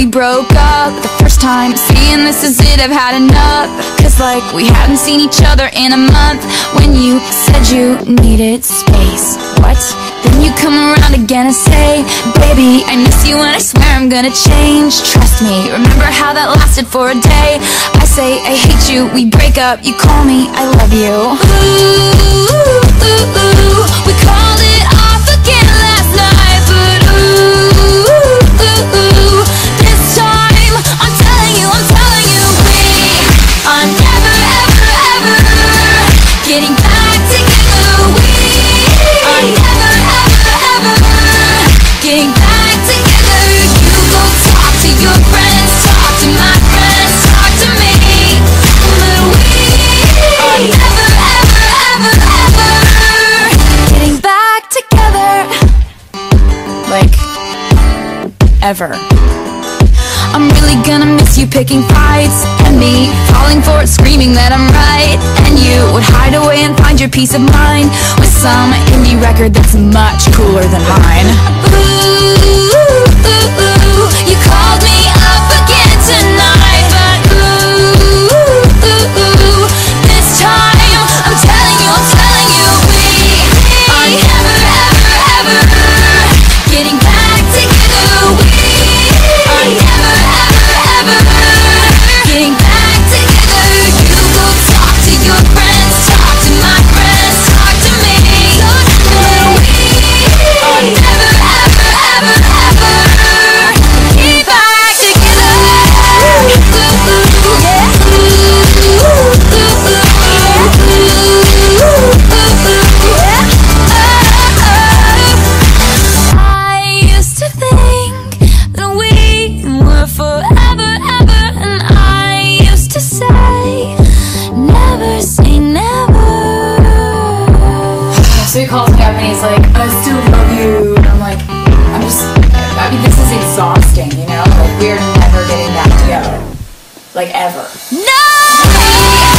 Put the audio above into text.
broke up the first time, saying this is it, I've had enough. Cause like we hadn't seen each other in a month. When you said you needed space, what? Then you come around again and say, baby, I miss you and I swear I'm gonna change. Trust me, remember how that lasted for a day? I say I hate you, we break up, you call me, I love you. Ooh, ooh, ooh, we called it off again last night. But ooh, ooh, ooh, this time I'm telling you, we are never, ever, ever getting back together. We are never, ever, ever getting back together. You go talk to your friends, talk to my friends, talk to me. But we are never, ever, ever, ever getting back together. Like, ever. I'm really gonna miss you picking fights, and me falling for it, screaming that I'm right. And you would hide away and find your peace of mind with some indie record that's much cooler than mine. Ooh, ooh, ooh, you called me up again tonight. But ooh, ooh, ooh, this time I'm telling you, we are never, ever, ever getting back together. We are never, ever, ever getting back together. You go talk to your friends, talk to my friends, talk to me. But we are never, ever, ever, ever getting back together. I used to think that we were forever, ever, and I used to say, never say never. So he calls me up and he's like, I still love you. And I'm like, I mean, this is exhausting, you know? Like, we're never getting back together. Like, ever. No!